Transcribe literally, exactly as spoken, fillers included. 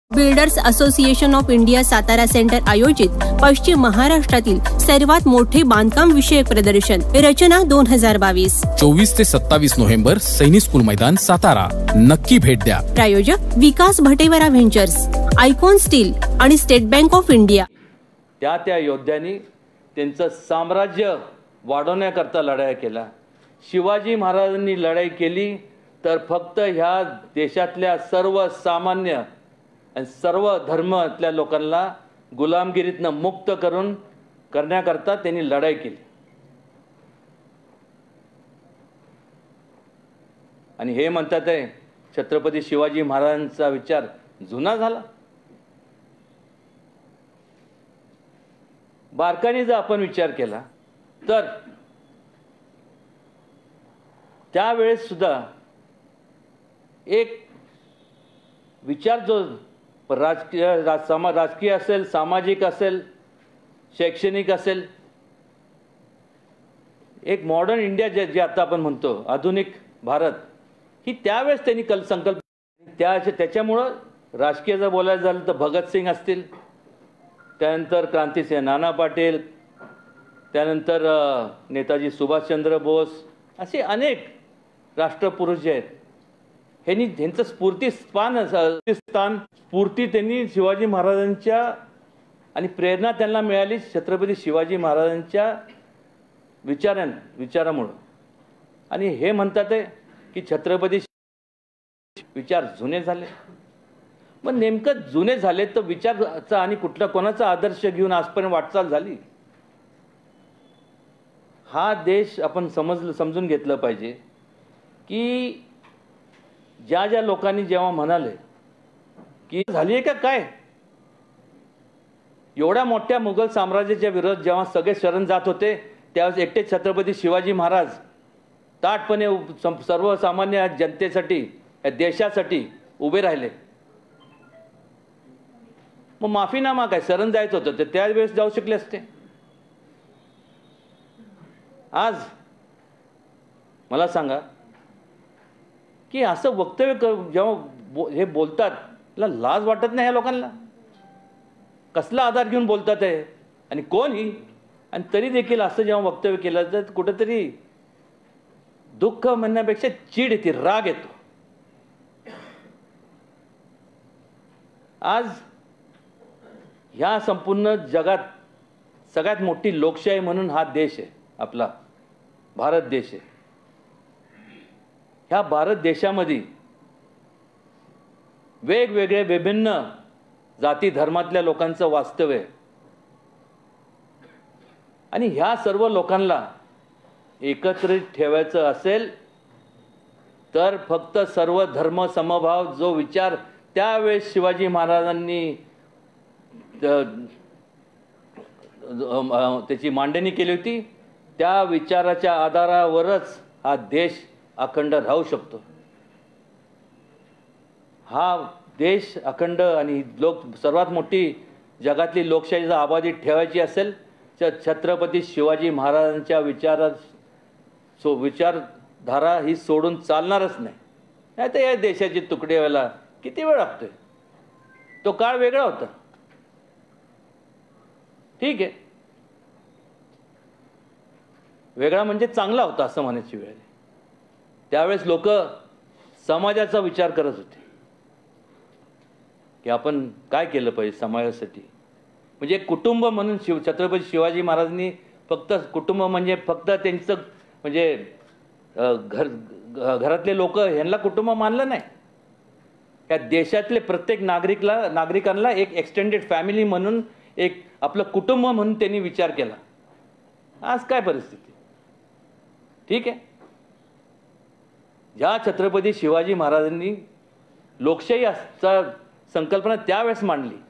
Builders association of India Satara centre आयोजित पश्चिम महाराष्ट्रातील सर्वात मोठे बांधकाम विषयक प्रदर्शन रचना दोन हजार बावीस चोवीस ते सत्तावीस नोव्हेंबर सैनिक स्कूल मैदान सातारा नक्की भेट द्या। प्रायोजक Vikas Bhatewara ventures, icon steel आणि स्टेट बँक ऑफ इंडिया। त्या त्या योद्ध्यांनी त्यांचं साम्राज्य वाढवण्याकरता लढाई केला। शिवाजी महाराजांनी लढाई केली तर फक्त ह्या देशातल्या सर्व सामान्य आणि सर्व धर्मातल्या लोकांना गुलामगिरीतनं मुक्त करून करण्याकरता त्यांनी लढाई केली। आणि हे म्हणतात आहे छत्रपती शिवाजी महाराजांचा विचार जुना झाला। बारकाईने जर आपण विचार केला तर त्यावेळेस सुद्धा एक विचार जो राजकीय राज समा राजकीय असेल, सामाजिक असेल, शैक्षणिक असेल, एक मॉडर्न इंडिया जे जे आता आपण म्हणतो आधुनिक भारत, ही त्यावेळेस त्यांनी कल संकल्प त्या त्याच्यामुळं राजकीय जर बोलायचं झालं तर भगतसिंग असतील, त्यानंतर क्रांतिसिंह नाना पाटील, त्यानंतर नेताजी सुभाषचंद्र बोस, असे अनेक राष्ट्रपुरुष जे आहेत ह्यांनी त्यांचं स्फूर्ती स्थान स्थान स्फूर्ती त्यांनी शिवाजी महाराजांच्या आणि प्रेरणा त्यांना मिळाली छत्रपती शिवाजी महाराजांच्या विचारां विचारामुळं। आणि हे म्हणतात आहे की छत्रपती विचार जुने झाले। मग नेमकं जुने झाले तर विचाराचा आणि कुठला कोणाचा आदर्श घेऊन आजपर्यंत वाटचाल झाली? हा देश आपण समजलं समजून घेतलं पाहिजे की ज्या ज्या लोकांनी जेव्हा म्हणाले की झाली आहे का काय, एवढ्या मोठ्या मुघल साम्राज्याच्या विरोधात जेव्हा सगळे शरण जात होते त्यावेळेस एकटे छत्रपती शिवाजी महाराज ताटपणे सर्वसामान्य जनतेसाठी या देशासाठी उभे राहिले। मग माफीनामा काय, शरण जायचं होतं ते त्यावेळेस जाऊ शकले असते। आज मला सांगा की असं वक्तव्य जेव्हा बो हे बोलतात त्याला लाज वाटत नाही? ह्या लोकांना कसला आधार घेऊन बोलतात आहे आणि कोण ही? आणि तरी देखील असं जेव्हा वक्तव्य केलं तर कुठंतरी दुःख म्हणण्यापेक्षा चीड येते, राग येतो। आज ह्या संपूर्ण जगात सगळ्यात मोठी लोकशाही म्हणून हा देश आहे, आपला भारत देश आहे। ह्या भारत देशामध्ये वेगवेगळे विभिन्न जाती धर्मातल्या लोकांचं वास्तव्य आहे आणि ह्या सर्व लोकांना एकत्रित ठेवायचं असेल तर फक्त सर्व धर्म समभाव जो विचार त्यावेळेस शिवाजी महाराजांनी त्याची मांडणी केली होती त्या विचाराच्या आधारावरच हा देश अखंड राहू शकतो। हा देश अखंड आणि लोक सर्वात मोठी जगातली लोकशाही जर आबादी ठेवायची असेल तर छत्रपती शिवाजी महाराजांच्या विचारा सो विचारधारा ही सोडून चालणारच नाही। नाही तर या देशाची तुकडे व्हायला किती वेळ लागतोय? तो काळ वेगळा होता, ठीक आहे, वेगळा म्हणजे चांगला होता असं म्हणायची वेळ। त्यावेळेस लोक समाजाचा विचार करत होते की आपण काय केलं पाहिजे समाजासाठी। म्हणजे एक कुटुंब म्हणून शिव छत्रपती शिवाजी महाराजांनी फक्त कुटुंब म्हणजे फक्त त्यांचं म्हणजे घर घरातले लोक ह्यांना कुटुंब मानलं नाही, त्या देशातले प्रत्येक नागरिकला नागरिकांना एक एक्सटेंडेड फॅमिली म्हणून एक आपलं कुटुंब म्हणून त्यांनी विचार केला। आज काय परिस्थिती? ठीक आहे, ज्या छत्रपती शिवाजी महाराजांनी लोकशाहीचा संकल्पना त्यावेळेस मांडली